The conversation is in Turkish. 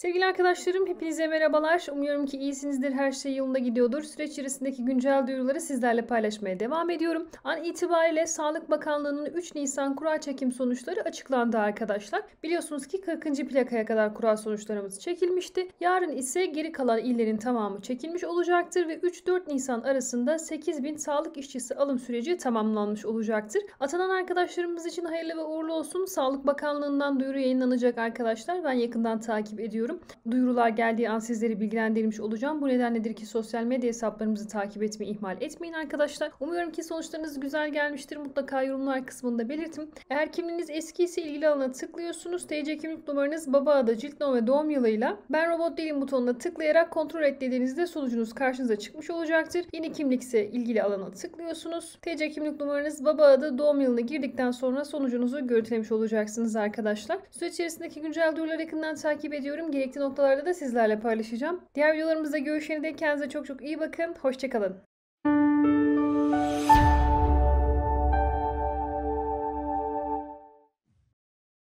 Sevgili arkadaşlarım, hepinize merhabalar. Umuyorum ki iyisinizdir, her şey yolunda gidiyordur. Süreç içerisindeki güncel duyuruları sizlerle paylaşmaya devam ediyorum. An itibariyle Sağlık Bakanlığı'nın 3 Nisan kura çekim sonuçları açıklandı arkadaşlar. Biliyorsunuz ki 40. plakaya kadar kura sonuçlarımız çekilmişti. Yarın ise geri kalan illerin tamamı çekilmiş olacaktır ve 3-4 Nisan arasında 8.000 sağlık işçisi alım süreci tamamlanmış olacaktır. Atanan arkadaşlarımız için hayırlı ve uğurlu olsun. Sağlık Bakanlığı'ndan duyuru yayınlanacak arkadaşlar. Ben yakından takip ediyorum. Duyurular geldiği an sizleri bilgilendirmiş olacağım. Bu nedenledir ki sosyal medya hesaplarımızı takip etmeyi ihmal etmeyin arkadaşlar. Umuyorum ki sonuçlarınız güzel gelmiştir. Mutlaka yorumlar kısmında belirtin. Eğer kimliğiniz eski ise ilgili alana tıklıyorsunuz. TC kimlik numaranız, baba adı, cilt nolu ve doğum yılıyla ben robot değilim butonuna tıklayarak kontrol et dediğinizde sonucunuz karşınıza çıkmış olacaktır. Yeni kimlik ise ilgili alana tıklıyorsunuz. TC kimlik numaranız, baba adı, doğum yılını girdikten sonra sonucunuzu görüntülemiş olacaksınız arkadaşlar. Süreç içerisindeki güncel duyuruları yakından takip ediyorum. Gerekli noktalarda da sizlerle paylaşacağım. Diğer videolarımızda görüşene dek kendinize çok çok iyi bakın. Hoşça kalın.